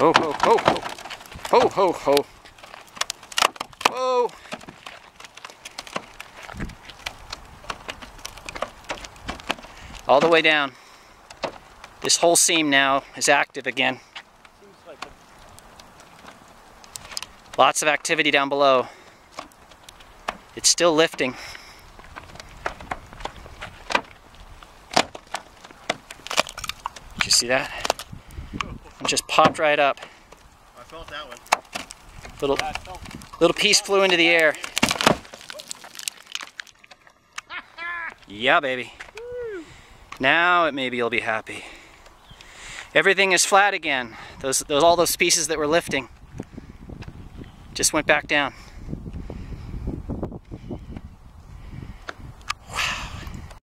Ho, ho, ho, ho. Ho, ho, ho. Whoa. All the way down. This whole seam now is active again. Lots of activity down below. It's still lifting. Did you see that? It just popped right up. I felt that one. Little piece flew into the air. Yeah, baby. Now maybe you'll be happy. Everything is flat again. All those pieces that were lifting just went back down.